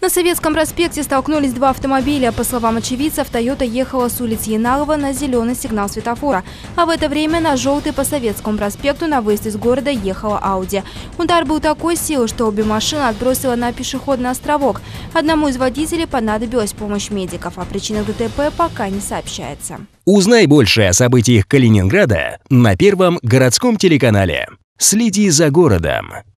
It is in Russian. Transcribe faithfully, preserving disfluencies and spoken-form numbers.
На Советском проспекте столкнулись два автомобиля. По словам очевидцев, «Тойота» ехала с улицы Яналова на зеленый сигнал светофора. А в это время на желтый по Советскому проспекту на выезд из города ехала «Ауди». Удар был такой силы, что обе машины отбросило на пешеходный островок. Одному из водителей понадобилась помощь медиков. О причинах ДТП пока не сообщается. Узнай больше о событиях Калининграда на Первом городском телеканале. Следи за городом.